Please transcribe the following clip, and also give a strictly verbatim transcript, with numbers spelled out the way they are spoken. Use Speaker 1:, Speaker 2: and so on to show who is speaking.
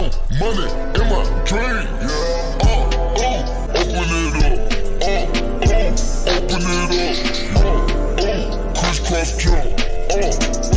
Speaker 1: count money in my dream. Yeah. Uh, oh, open it up. Uh, oh, open it up. Uh, oh, crisscross jump. Uh,